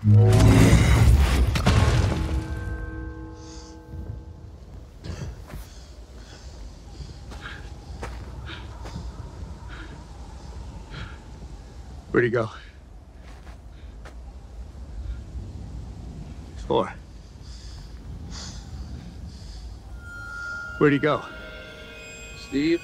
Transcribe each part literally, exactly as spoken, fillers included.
Where'd he go? Four. Where'd he go? Steve?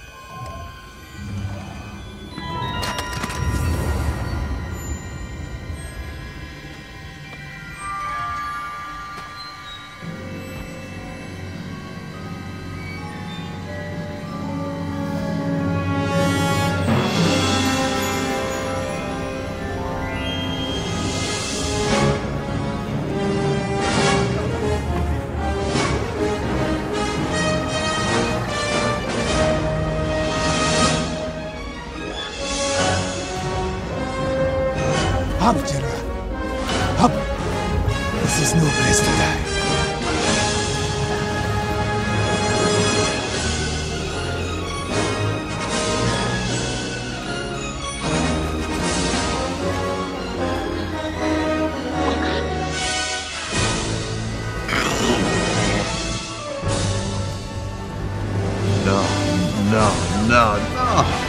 Up, General. Up. This is no place to die. No, no, no, no.